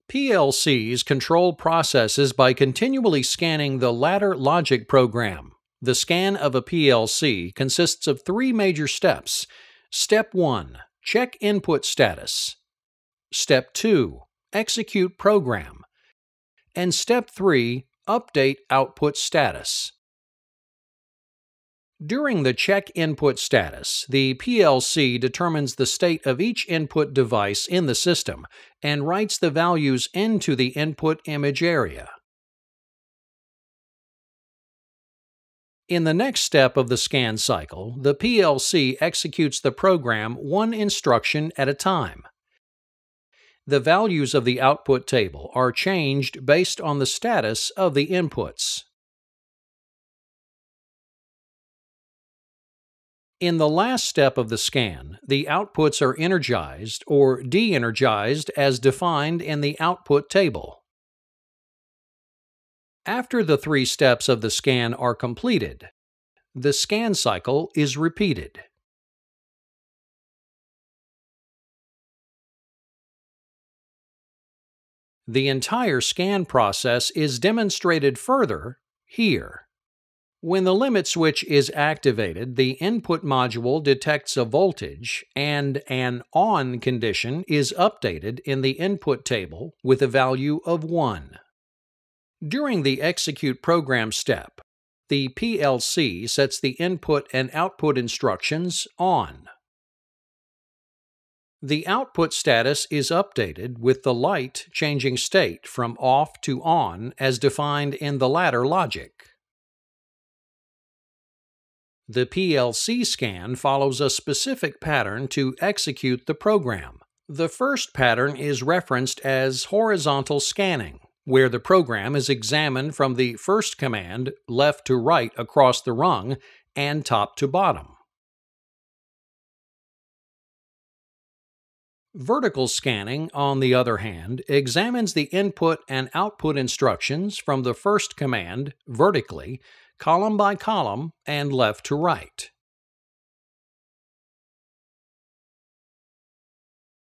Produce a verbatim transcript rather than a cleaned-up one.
P L Cs control processes by continually scanning the Ladder Logic Program. The scan of a P L C consists of three major steps. Step one. Check input status. Step two. Execute program. And Step three. Update output status. During the check input status, the P L C determines the state of each input device in the system and writes the values into the input image area. In the next step of the scan cycle, the P L C executes the program one instruction at a time. The values of the output table are changed based on the status of the inputs. In the last step of the scan, the outputs are energized or de-energized as defined in the output table. After the three steps of the scan are completed, the scan cycle is repeated. The entire scan process is demonstrated further here. When the limit switch is activated, the input module detects a voltage and an on condition is updated in the input table with a value of one. During the execute program step, the P L C sets the input and output instructions on. The output status is updated with the light changing state from off to on as defined in the ladder logic. The P L C scan follows a specific pattern to execute the program. The first pattern is referenced as horizontal scanning, where the program is examined from the first command left to right across the rung and top to bottom. Vertical scanning, on the other hand, examines the input and output instructions from the first command vertically, column by column, and left to right.